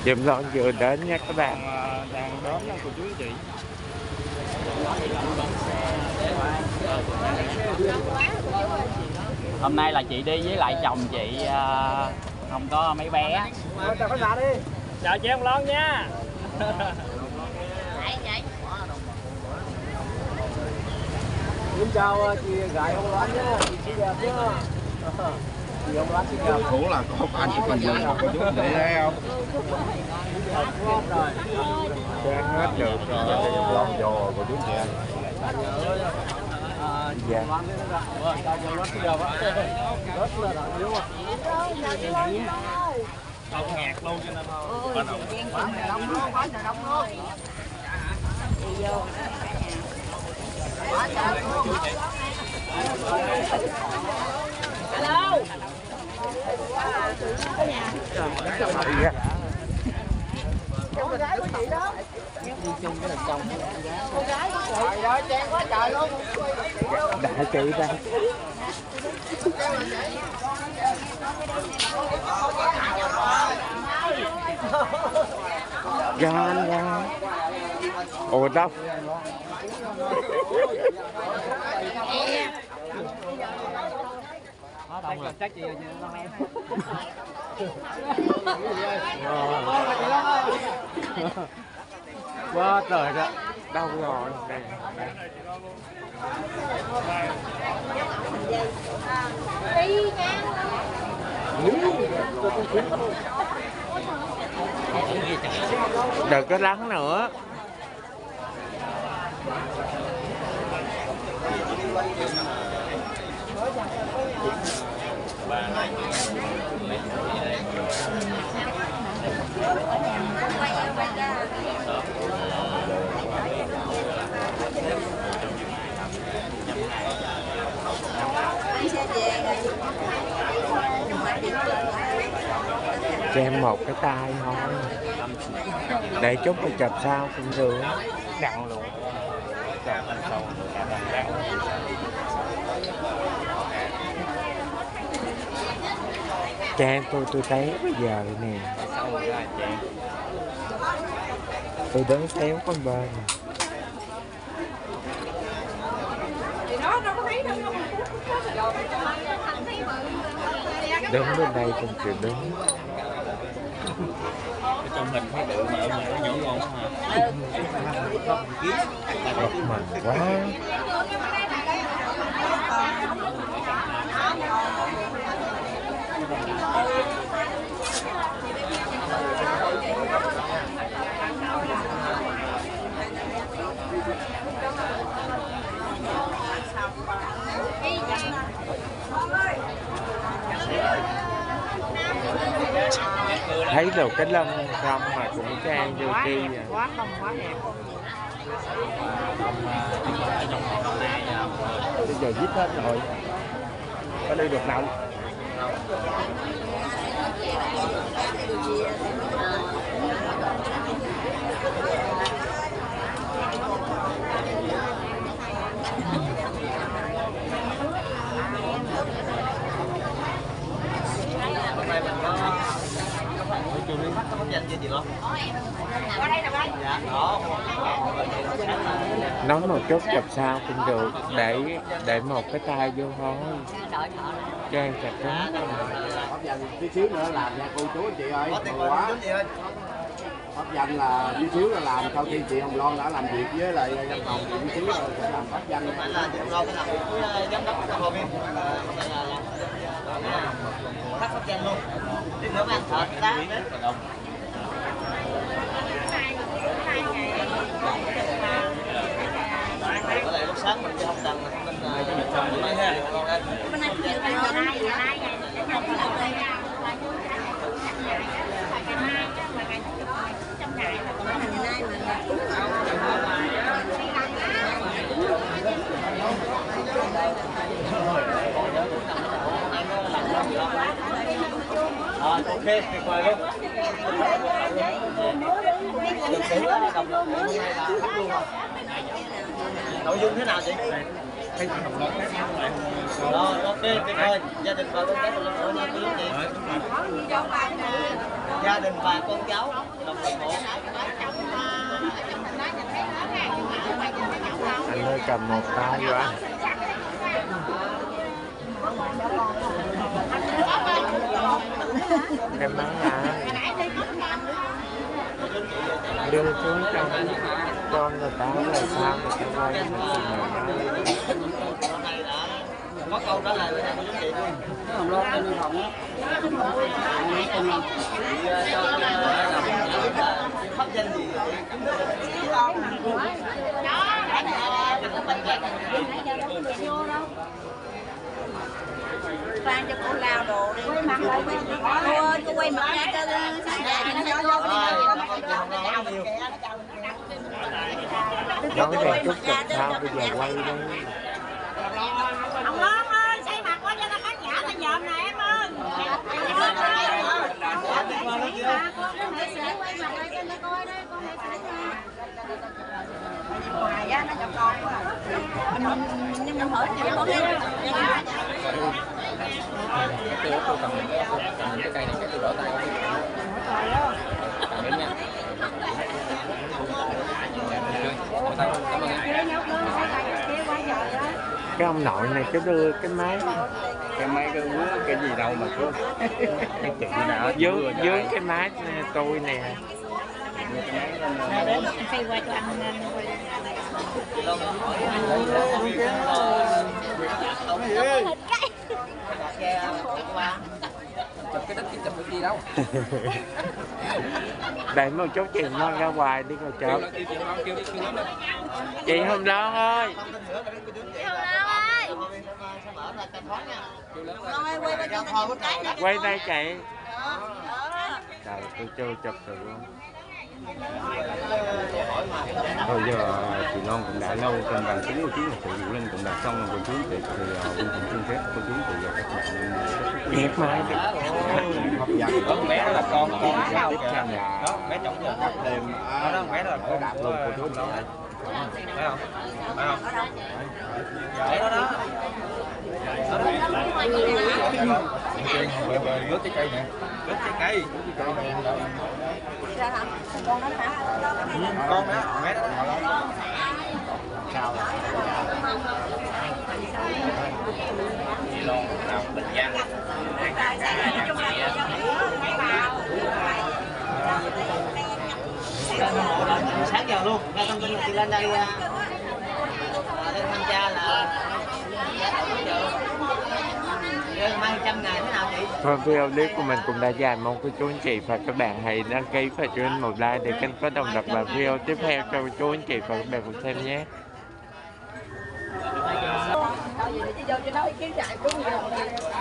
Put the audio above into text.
Chùm lon vừa đến nha các bạn. Đang đón đó cô chú chị. Hôm nay là chị đi với lại chồng chị, không có mấy bé. Chào chị ông Lon nha. Xin chào chị gái ông Loan nhé, chị xinh đẹp nhé. Chị ông Loan xinh đẹp. Khổ là có anh chỉ còn vừa cô chú để thấy không? Ăn hết được rồi. Lòng giò cô chú chị ăn. Dạ. Đông ngạt luôn cho nên Hello. Con gái của chị đó. Đi chung cái là chồng. Con gái của chị. Trời ơi, chen quá trời luôn. Đã chị ra. Gan ra. Ồ đâu. Chắc chị Long em. Quá trời đó. Đâu rồi nè. Đi nha. Đừng có lắng nữa. Cho em một cái tay thôi để chút phải chập sao cũng được. đặng luôn. Chào anh sâu, đặng. Cho em tôi té bây giờ nè. Xong rồi ra chàng. Tôi đứng xéo con bên. Đứng bên đây không chịu đứng. Trong hình thấy được mà ở ngoài nó nhỏ ngon hả? Bật mình quá. Thấy được cái lân không mà cũng cho em vô chi à. Quá không quá đẹp. Bây giờ giết hết rồi. Có đi được đâu. Nói một chút chập sao cũng được, để một cái tay vô thôi. Cho em chặt trứng. Tí xíu nữa làm nha cô chú anh chị ơi. Mừng quá. Hấp dẫn là tí xíu là làm sau khi chị Hồng Loan đã làm việc với lại văn phòng thì tí xíu rồi sẽ làm hấp dẫn. Phải là chị Hồng Loan phải làm việc với giám đốc của Hồng Yên. Thắt hấp dẫn luôn. Tí nữa ăn thịt cá. Ở đây lúc sáng mình đi không đằng mình nói ha. Bên này chịu bây giờ nay ok, tuyệt vời luôn. Được xử đồng hôm nay là hết luôn rồi. Nội dung thế nào chị? Rồi, ok, tuyệt vời. Gia đình và con cái của Long Phượng nha quý chị. Ok, gia đình và con cháu đồng ủng hộ. Anh ơi cầm một tay vô anh. Em nói đưa xuống cho người ta là sao người ta quay Có câu trả lời với cô chú chị luôn. Không lo trên phòng á. Pháp danh gì? Phan cho cô lao đồ đi. Quay mặt lại cô ơi, cô quay mặt ra cho sáng ra nó vô nói về chút chụp sao bây giờ quay đi. ông Lon ơi, xây mặt qua cho nó khán giả ta dòm nè em ơi. Con nghệ sĩ quay mặt lại cho nó coi đây, con nghệ sĩ nha. Ngoài á nó chọc con quá. Nhưng mình hỏi chị con đi. Tôi cầm cái cây này cái tôi đỡ tay. Cầm đến nha. Cái ông nội này cứ đưa cái máy cái uống cái gì đâu mà cứ cái chuyện nào dưới cái máy tôi nè. Khi qua cho anh Chụp cái đất chứ chụp cái gì đâu. Để một chút chị non ra ngoài đi ngồi chợ. Chị Hồng Loan ơi. Quay đây chị. Trời tôi chưa chụp được luôn. Bây giờ chị Loan cũng đã lâu trên bàn chính của chú sự vụ lên cũng đã xong rồi cô chú thì quân cũng xin phép cô chú thì giờ các bạn Đẹp mà. hấp dẫn. Đó bé đó là con tiếp theo là đó bé trọng giờ đêm đó bé đó là con đạp luôn cô chú phải không? Phải không? Đấy đó đó. Rớt cái cây nè, rớt cái cây. con đó hả? Con đó, bé đó. sao Lon nào Bình Giang. Sáng giờ luôn, nghe thông tin là chị lên đây lên thanh tra là mai 100 ngày thế nào chị? Thôi video clip của mình cũng đã dài, mong cô chú anh chị và các bạn hãy đăng ký và cho anh một like để kênh có động lực vào video tiếp theo cho cô chú anh chị và các bạn cùng xem nhé. Đâu gì để chị vô cho nó ý kiến chạy cũng nhiều.